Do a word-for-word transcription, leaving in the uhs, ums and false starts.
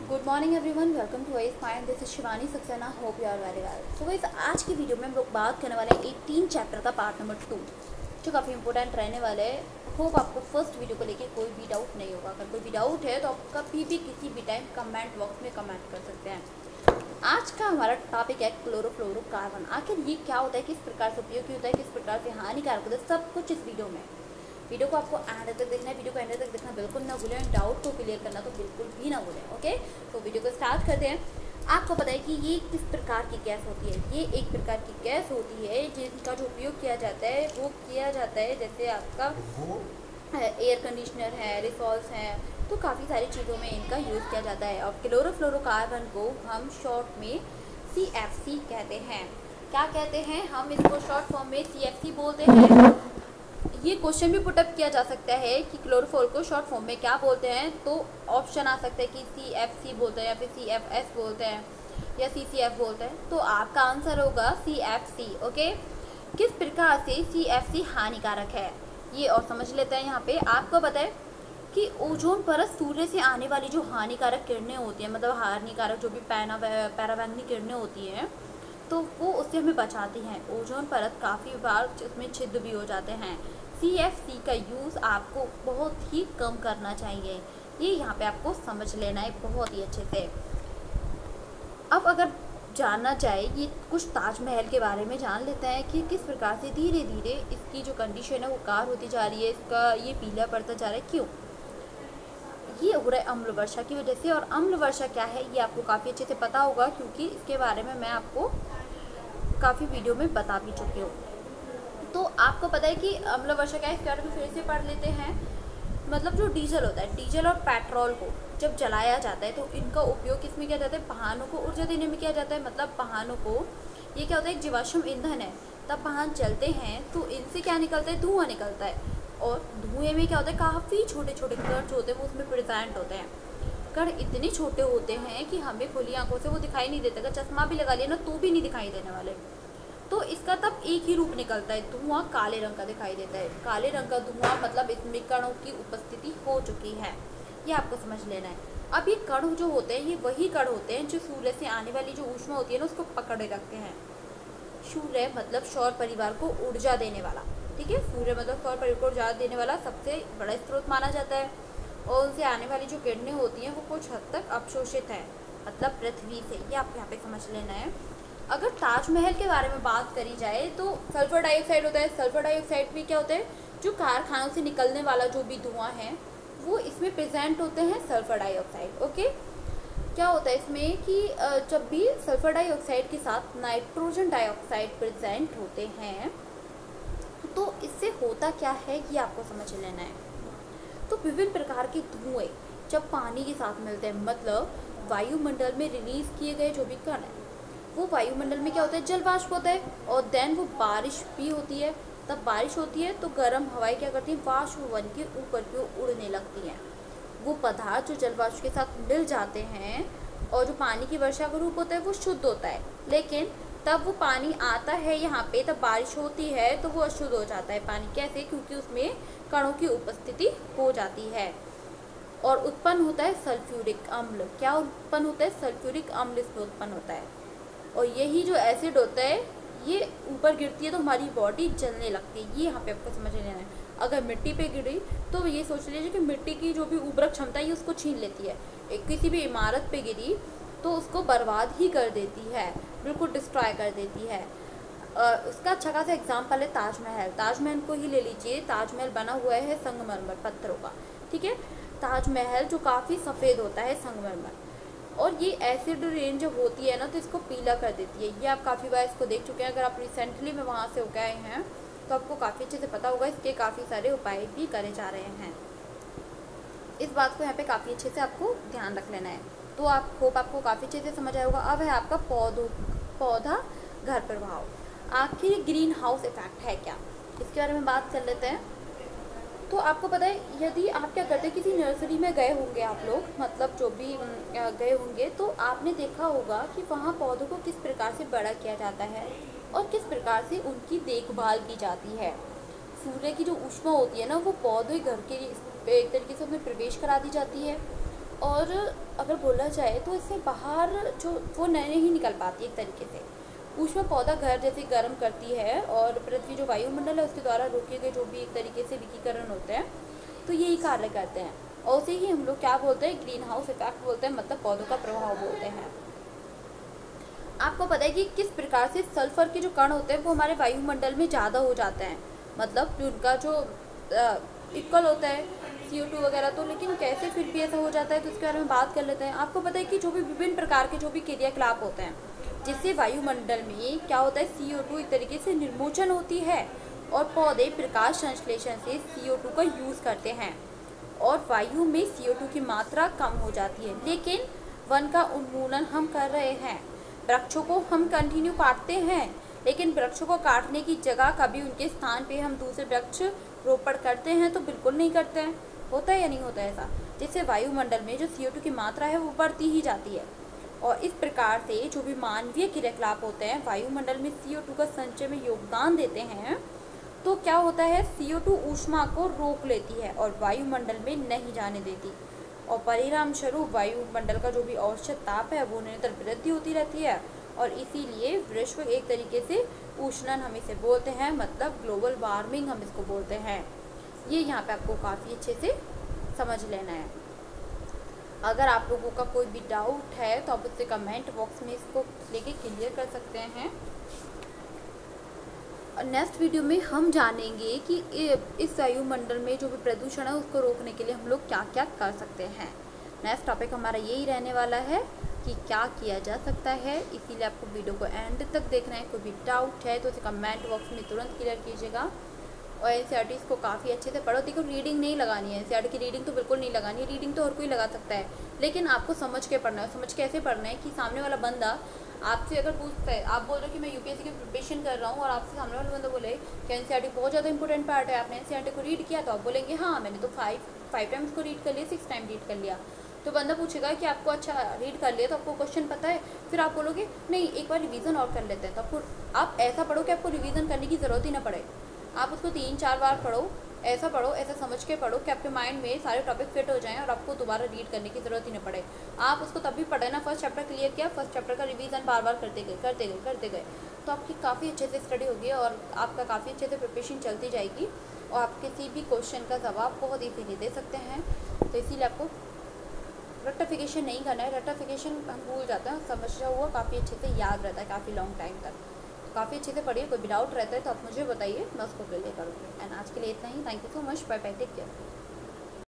Good morning everyone, welcome to wise fine. This is Shivani Saxena. Hope you are very well. So guys, आज की video में हम लोग बात करने वाले हैं एटीन चैप्टर का पार्ट नंबर टू, जो काफ़ी इंपॉर्टेंट रहने वाले हैं। होप आपको फर्स्ट वीडियो को लेके कोई भी डाउट नहीं होगा। अगर कोई भी डाउट है तो आप कभी भी किसी भी टाइम कमेंट बॉक्स में कमेंट कर सकते हैं। आज का हमारा टॉपिक है क्लोरोफ्लोरोकार्बन। आखिर ये क्या होता है, किस प्रकार से उपयोगी होता है, किस प्रकार से हानिकारक होता है, सब कुछ इस वीडियो में। वीडियो को आपको एंड तक देखना है। वीडियो को एंड तक देखना बिल्कुल ना भूलें। डाउट को क्लियर करना तो बिल्कुल भी ना भूलें। ओके, तो वीडियो को स्टार्ट करते हैं। आपको पता है कि ये किस प्रकार की गैस होती है। ये एक प्रकार की गैस होती है जिनका जो उपयोग किया जाता है वो किया जाता है जैसे आपका एयर कंडीशनर है, रिसॉल्स हैं, तो काफ़ी सारी चीज़ों में इनका यूज़ किया जाता है। और क्लोरोफ्लोरोकार्बन को हम शॉर्ट में सी एफ सी कहते हैं। क्या कहते हैं हम इसको शॉर्ट फॉर्म में सी एफ सी बोलते हैं। ये क्वेश्चन भी पुटअप किया जा सकता है कि क्लोरोफॉल को शॉर्ट फॉर्म में क्या बोलते हैं, तो ऑप्शन आ सकता है कि सी एफ सी बोलते हैं या फिर सी एफ एस बोलते हैं या सी सी एफ बोलते हैं। तो आपका आंसर होगा सी एफ सी। ओके, किस प्रकार से सी एफ सी हानिकारक है ये और समझ लेते हैं। यहाँ पे आपको पता है कि ओजोन परत सूर्य से आने वाली जो हानिकारक किरणें होती हैं, मतलब हानिकारक जो भी पैना पैराबैंगनी किरणें होती हैं, तो वो उससे हमें बचाती हैं। ओजोन परत काफ़ी बार उसमें छिद्र भी हो जाते हैं। सी एफ सी का यूज़ आपको बहुत ही कम करना चाहिए। ये यहाँ पे आपको समझ लेना है बहुत ही अच्छे से। अब अगर जानना चाहे ये कुछ ताजमहल के बारे में जान लेते हैं कि किस प्रकार से धीरे धीरे इसकी जो कंडीशन है वो कार होती जा रही है, इसका ये पीला पड़ता जा रहा है। क्यों? ये हो रहा है अम्ल वर्षा की वजह से। और अम्ल वर्षा क्या है ये आपको काफ़ी अच्छे से पता होगा, क्योंकि इसके बारे में मैं आपको काफ़ी वीडियो में बता भी चुकी हूँ। तो आपको पता है कि अम्ल वर्षा क्या है, इसके बारे में फिर से पढ़ लेते हैं। मतलब जो डीजल होता है, डीजल और पेट्रोल को जब जलाया जाता है तो इनका उपयोग किसमें किया जाता है? वाहनों को ऊर्जा देने में किया जाता है। मतलब वाहनों को ये क्या होता है, एक जीवाश्म ईंधन है। तब वाहन चलते हैं तो इनसे क्या निकलता है? धुआं निकलता है। और धुएं में क्या होता है, काफ़ी छोटे छोटे कण जो होते हैं वो उसमें प्रेजेंट होते हैं। कण इतने छोटे होते हैं कि हमें खुली आंखों से वो दिखाई नहीं देते। अगर चश्मा भी लगा लिया ना तो भी नहीं दिखाई देने वाले। तो इसका तब एक ही रूप निकलता है, धुआं काले रंग का दिखाई देता है। काले रंग का धुआं मतलब इसमें कणों की उपस्थिति हो चुकी है। ये आपको समझ लेना है। अब ये कण जो होते हैं ये वही कण होते हैं जो सूर्य से आने वाली जो ऊष्मा होती है ना उसको पकड़े रखते हैं। सूर्य मतलब सौर परिवार को ऊर्जा देने वाला, ठीक है। सूर्य मतलब सौर परिवार को ऊर्जा देने वाला सबसे बड़ा स्रोत माना जाता है। और उनसे आने वाली जो किरणें होती हैं वो कुछ हद तक अवशोषित है, मतलब पृथ्वी से। ये आपको यहाँ पे समझ लेना है। अगर ताजमहल के बारे में बात करी जाए तो सल्फर डाइऑक्साइड होता है। सल्फर डाइऑक्साइड भी क्या होता है, जो कारखानों से निकलने वाला जो भी धुआं है वो इसमें प्रेजेंट होते हैं, सल्फर डाइऑक्साइड। ओके, क्या होता है इसमें कि जब भी सल्फर डाइऑक्साइड के साथ नाइट्रोजन डाइऑक्साइड प्रेजेंट होते हैं तो इससे होता क्या है ये आपको समझ लेना है। तो विभिन्न प्रकार के धुएं जब पानी के साथ मिलते हैं, मतलब वायुमंडल में रिलीज किए गए जो भी कण है वो वायुमंडल में क्या होता है, जल वाष्प होता है। और देन वो बारिश भी होती है। तब बारिश होती है तो गर्म हवाएं क्या करती हैं, वाष्प बन के ऊपर की ओर उड़ने लगती हैं। वो पदार्थ जो जल वाष्प के साथ मिल जाते हैं और जो पानी की वर्षा का रूप होता है वो शुद्ध होता है। लेकिन तब वो पानी आता है यहाँ पे, तब बारिश होती है तो वो अशुद्ध हो जाता है पानी। कैसे? क्योंकि उसमें कणों की उपस्थिति हो जाती है और उत्पन्न होता है सल्फ्यूरिक अम्ल। क्या उत्पन्न होता है? सल्फ्यूरिक अम्ल इसमें उत्पन्न होता है। और यही जो एसिड होता है ये ऊपर गिरती है तो हमारी बॉडी जलने लगती है। ये यहाँ पे आपको समझ लेना है। अगर मिट्टी पे गिरी तो ये सोच लीजिए कि मिट्टी की जो भी उर्वरक क्षमता है ये उसको छीन लेती है। एक किसी भी इमारत पे गिरी तो उसको बर्बाद ही कर देती है, बिल्कुल डिस्ट्रॉय कर देती है। आ, उसका अच्छा खासा एग्जाम्पल है ताजमहल। ताजमहल को ही ले लीजिए। ताजमहल बना हुआ है संगमरमर पत्थरों का, ठीक है। ताजमहल जो काफ़ी सफ़ेद होता है संगमरमर, और ये एसिड रेन जब होती है ना तो इसको पीला कर देती है। ये आप काफ़ी बार इसको देख चुके हैं। अगर आप रिसेंटली में वहाँ से होकर आए हैं तो आपको काफ़ी अच्छे से पता होगा। इसके काफ़ी सारे उपाय भी करे जा रहे हैं। इस बात को यहाँ पे काफ़ी अच्छे से आपको ध्यान रख लेना है। तो आप होप आपको काफ़ी अच्छे से समझ आया होगा। अब है आपका पौधों पौधा घर प्रभाव। आखिर ग्रीन हाउस इफेक्ट है क्या, इसके बारे में बात कर लेते हैं। तो आपको पता है, यदि आप क्या करते हैं, किसी नर्सरी में गए होंगे आप लोग, मतलब जो भी गए होंगे, तो आपने देखा होगा कि वहाँ पौधों को किस प्रकार से बड़ा किया जाता है और किस प्रकार से उनकी देखभाल की जाती है। सूर्य की जो ऊष्मा होती है ना वो पौधे घर के एक तरीके से उसमें प्रवेश करा दी जाती है और अगर बोला जाए तो इससे बाहर जो वो नए नहीं निकल पाती एक तरीके से। ऊष्मा पौधा घर जैसे गर्म करती है और पृथ्वी जो वायुमंडल है उसके द्वारा रोके गए जो भी एक तरीके से विकिरण होते हैं तो यही कार्य करते हैं। और उसे ही हम लोग क्या बोलते हैं, ग्रीन हाउस इफेक्ट बोलते हैं, मतलब पौधों का प्रभाव बोलते हैं। आपको पता है कि किस प्रकार से सल्फर के जो कण होते हैं वो हमारे वायुमंडल में ज़्यादा हो जाते हैं, मतलब उनका जो इक्वल होता है सी ओ टू वगैरह, तो लेकिन कैसे फिर भी ऐसा हो जाता है तो इसके बारे में बात कर लेते हैं। आपको पता है कि जो भी विभिन्न प्रकार के जो भी क्रियाकलाप होते हैं जिससे वायुमंडल में क्या होता है सी ओ टू एक तरीके से निर्मोचन होती है और पौधे प्रकाश संश्लेषण से सी ओ टू का यूज़ करते हैं और वायु में सी ओ टू की मात्रा कम हो जाती है। लेकिन वन का उन्मूलन हम कर रहे हैं, वृक्षों को हम कंटिन्यू काटते हैं, लेकिन वृक्षों को काटने की जगह कभी उनके स्थान पे हम दूसरे वृक्ष रोपण करते हैं तो बिल्कुल नहीं करते हैं। होता है या नहीं होता है ऐसा, जिससे वायुमंडल में जो सी ओ टू की मात्रा है वो बढ़ती ही जाती है। और इस प्रकार से जो भी मानवीय क्रियाकलाप होते हैं वायुमंडल में सी ओ टू का संचय में योगदान देते हैं, तो क्या होता है सी ओ टू ऊष्मा को रोक लेती है और वायुमंडल में नहीं जाने देती और परिणाम स्वरूप वायुमंडल का जो भी औसत ताप है वो निरंतर वृद्धि होती रहती है और इसीलिए विश्व एक तरीके से उष्णन हम इसे बोलते हैं, मतलब ग्लोबल वार्मिंग हम इसको बोलते हैं। ये यहाँ पे आपको काफ़ी अच्छे से समझ लेना है। अगर आप लोगों का कोई भी डाउट है तो आप उससे कमेंट बॉक्स में इसको लेके क्लियर कर सकते हैं। और नेक्स्ट वीडियो में हम जानेंगे कि इस वायुमंडल में जो भी प्रदूषण है उसको रोकने के लिए हम लोग क्या क्या कर सकते हैं। नेक्स्ट टॉपिक हमारा यही रहने वाला है कि क्या किया जा सकता है, इसीलिए आपको वीडियो को एंड तक देखना है। कोई भी डाउट है तो उसे कमेंट बॉक्स में तुरंत क्लियर कीजिएगा और N C E R T को काफ़ी अच्छे से पढ़ो। देखो रीडिंग नहीं लगानी है, N C E R T की रीडिंग तो बिल्कुल नहीं लगानी है, रीडिंग तो हर कोई लगा सकता है, लेकिन आपको समझ के पढ़ना है। समझ के ऐसे पढ़ना है कि सामने वाला बंदा आपसे अगर पूछता है, आप बोल रहे हो कि मैं यू पी एस सी की प्रिपरेशन कर रहा हूँ और आपसे सामने वाला बंदा बोले कि N C E R T बहुत ज़्यादा इंपॉर्टेंट पार्ट है, आपने N C E R T को रीड किया, तो आप बोलेंगे हाँ मैंने तो फाइव फाइव टाइम्स को रीड कर लिया, सिक्स टाइम रीड कर लिया। तो बंदा पूछेगा कि आपको अच्छा रीड कर लिया तो आपको क्वेश्चन पता है, फिर आप बोलोगे नहीं एक बार रिवीजन और कर लेते हैं, तो आपको आप ऐसा पढ़ो कि आपको रिवीजन करने की ज़रूरत ही ना पड़े। आप उसको तीन चार बार पढ़ो, ऐसा पढ़ो, ऐसा समझ के पढ़ो कि आपके माइंड में सारे टॉपिक फिट हो जाएं और आपको दोबारा रीड करने की ज़रूरत ही ना पड़े। आप उसको तब भी पढ़े ना, फर्स्ट चैप्टर क्लियर किया, फर्स्ट चैप्टर का रिवीजन बार बार करते गए करते गए करते गए तो आपकी काफ़ी अच्छे से स्टडी होगी और आपका काफ़ी अच्छे से प्रिपरेशन चलती जाएगी और आप किसी भी क्वेश्चन का जवाब बहुत ईजीली दे सकते हैं। तो इसीलिए आपको रट्टाफिकेशन नहीं करना है, रट्टाफिकेशन हम भूल जाते हैं, समझा हुआ काफ़ी अच्छे से याद रहता है काफ़ी लॉन्ग टाइम तक। काफ़ी अच्छे से पढ़िए, कोई भी डाउट रहता है तो आप मुझे बताइए, मैं उसको क्लियर करूँगी। एंड आज के लिए इतना ही। Thank you so much, bye bye, take care.